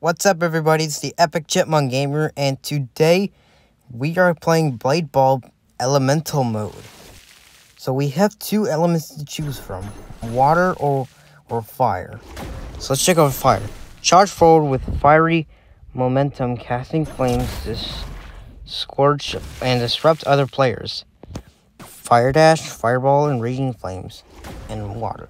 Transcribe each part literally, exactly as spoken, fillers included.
What's up, everybody? It's the Epic Chipmunk Gamer, and today we are playing Blade Ball Elemental Mode. So we have two elements to choose from, water or or fire. So let's check out fire. Charge forward with fiery momentum, casting flames to scorch and disrupt other players. Fire dash, fireball, and raging flames, and water.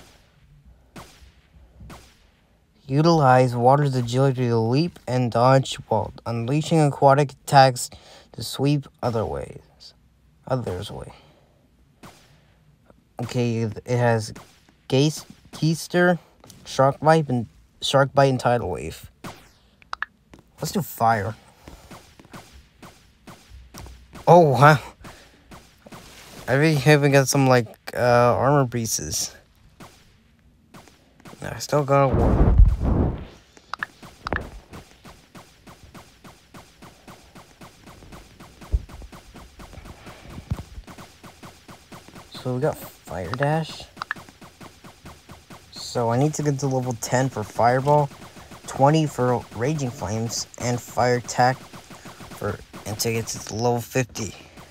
Utilize water's agility to leap and dodge while unleashing aquatic attacks to sweep other ways. Others way. Okay, it has Gaze, Keister, Shark Bite, and Shark Bite and Tidal Wave. Let's do fire. Oh wow! I really haven't got some like uh, armor pieces. I still got one. So we got Fire Dash. So I need to get to level ten for Fireball, twenty for Raging Flames, and Fire Attack for and to get to level fifty.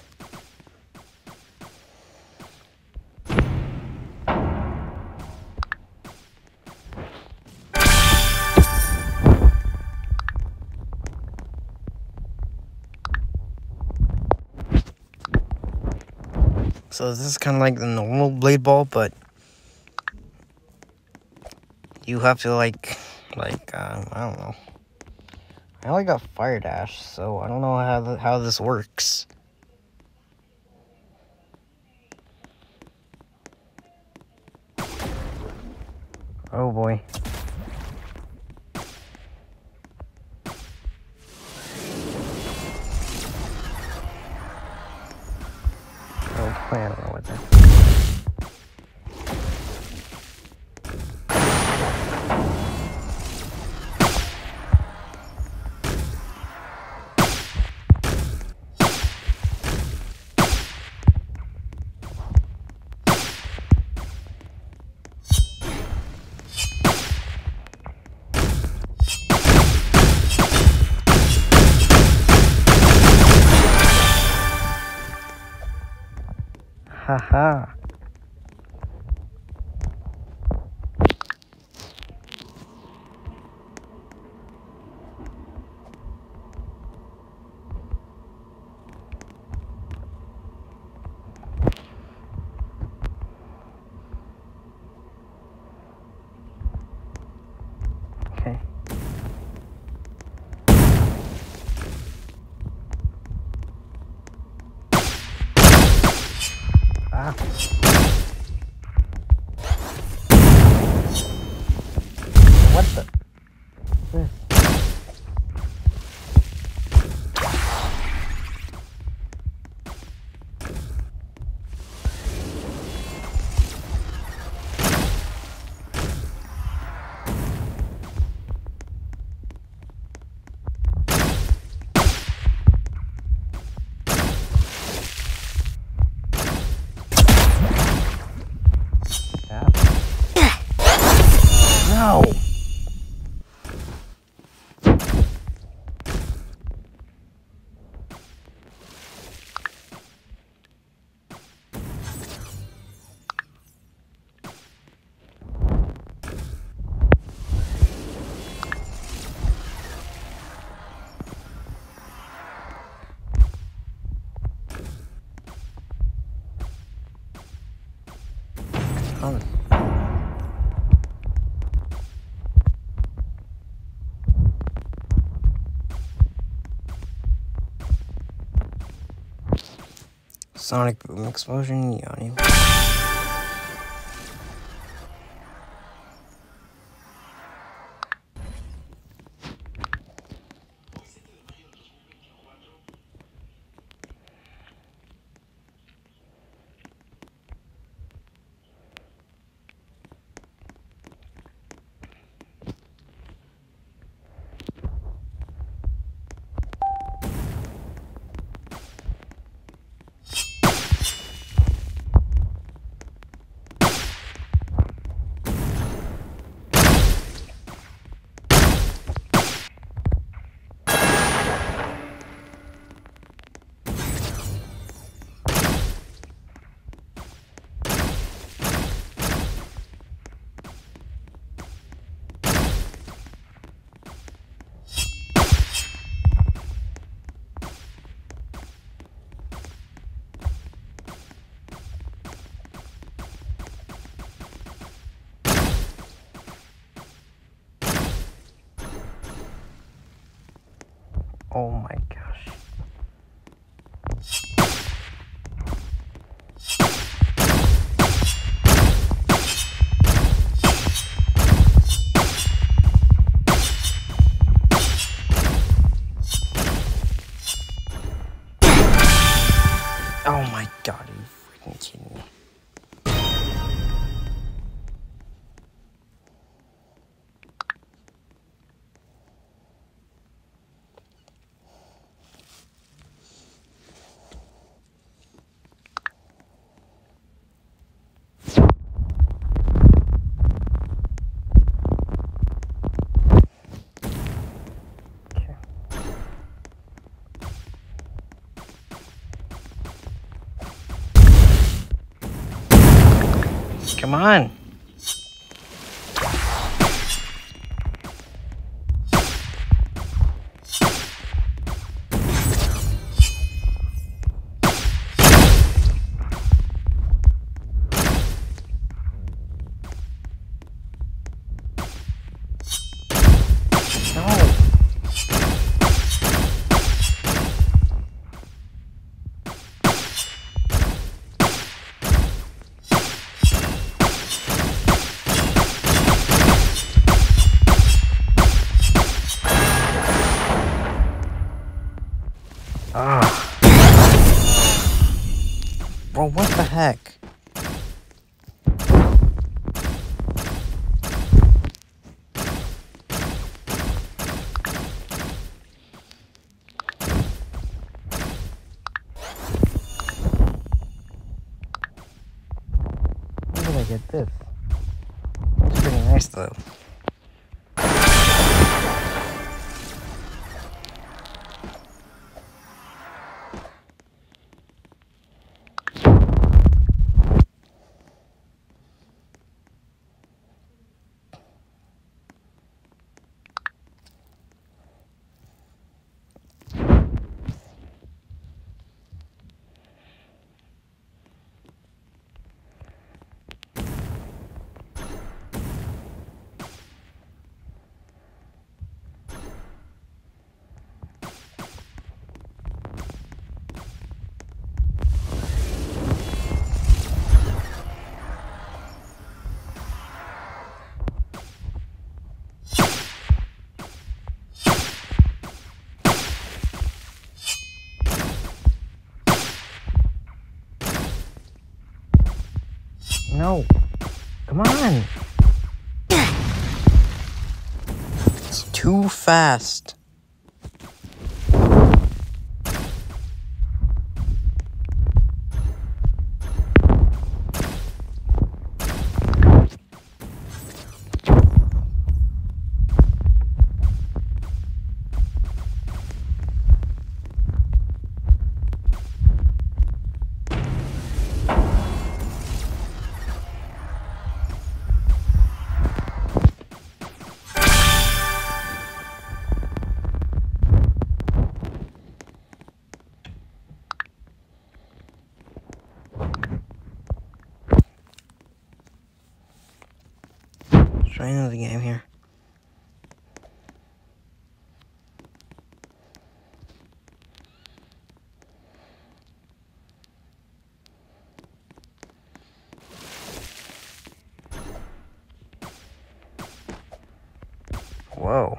So this is kind of like the normal Blade Ball, but you have to like, like, uh, I don't know. I only got Fire Dash, so I don't know how, the, how this works. Oh boy. I don't know what that. Haha. Okay. Ah. What the? This. No. Oh. Sonic Boom Explosion, Yanni. Oh my gosh. Oh my god, are you freaking kidding me? Come on. No. Ah. Bro, what the heck? Where did I get this? It's pretty nice though. No. Come on. It's too fast. Try another game here. Whoa.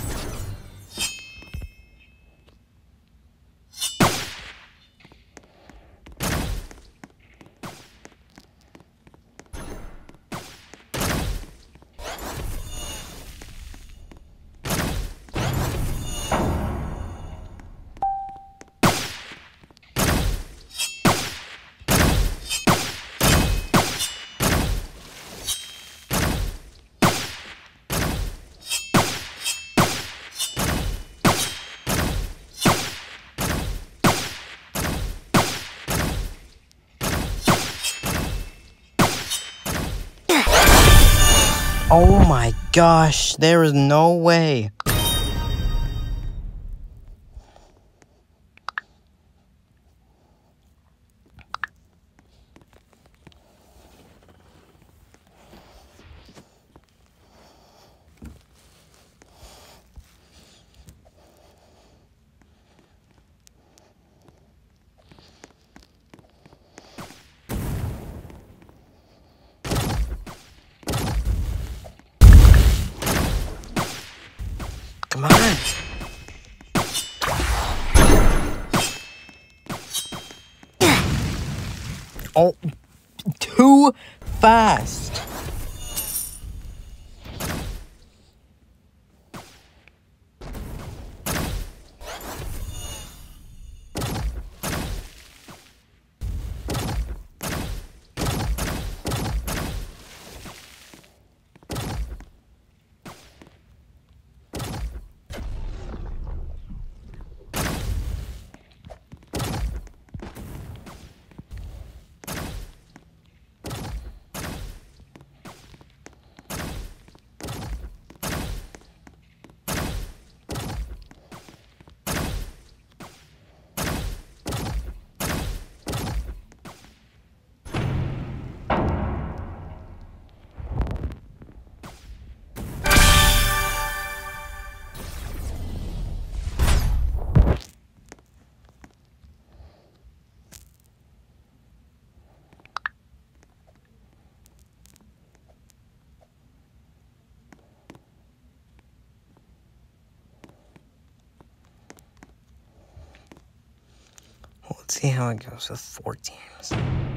Oh my gosh, there is no way. Come on. Oh, too fast. Let's see how it goes with four teams.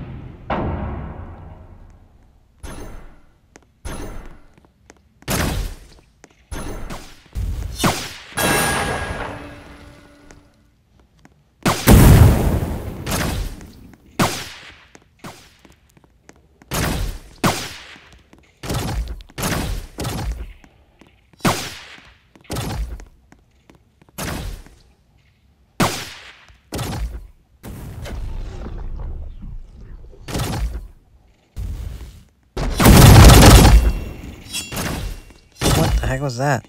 What the heck was that?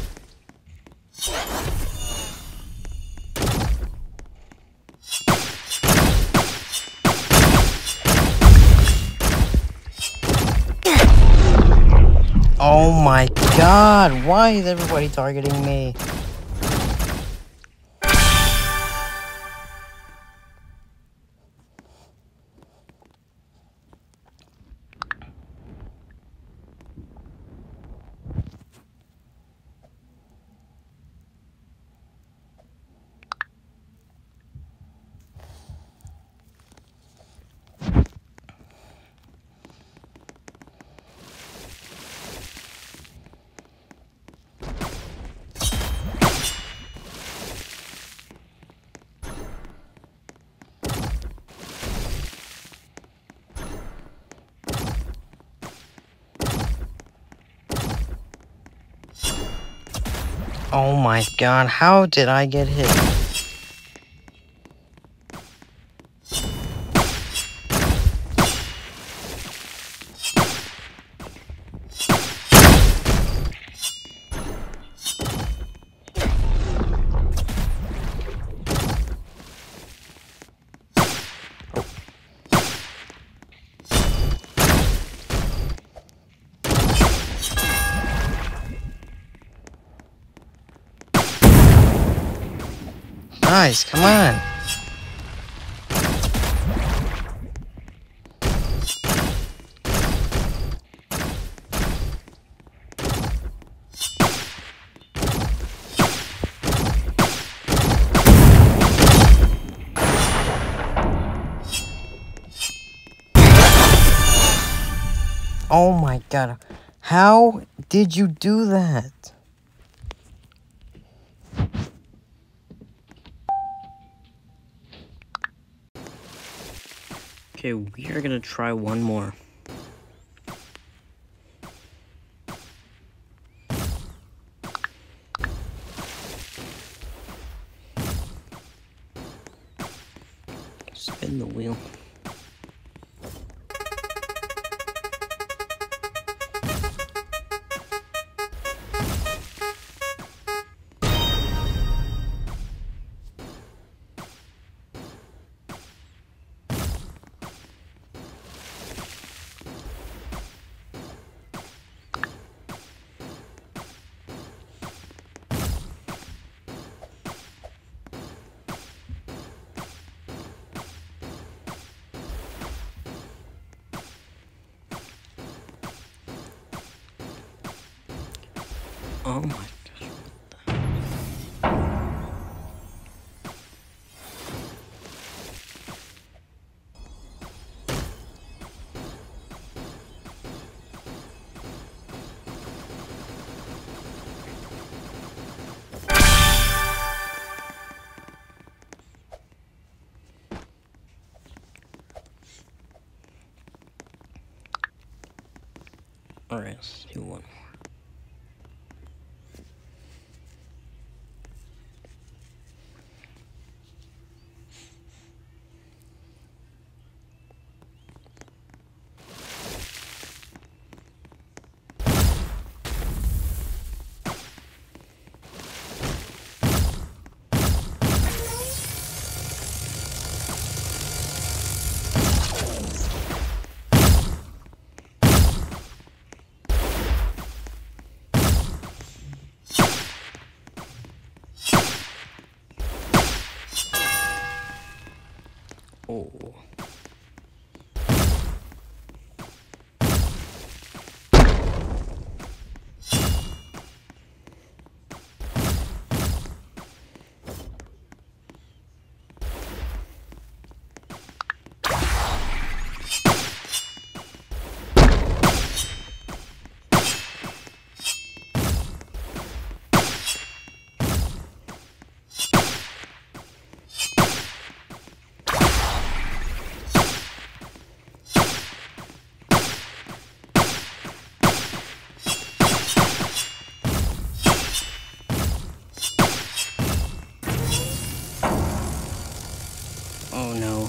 Oh my god, why is everybody targeting me? Oh my god, how did I get hit? Guys, come on. Oh my god. How did you do that? Okay, we are gonna try one more. Spin the wheel. Oh my gosh. Alright, let's do one more. Oh. Oh no.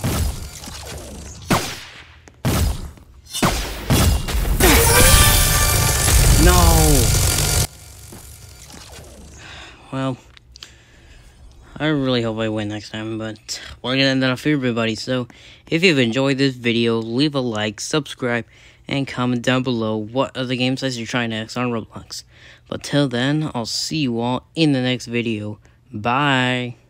No! Well, I really hope I win next time, but we're gonna end that off here, everybody. So, if you've enjoyed this video, leave a like, subscribe, and comment down below what other game sites you're trying next on Roblox. But till then, I'll see you all in the next video. Bye!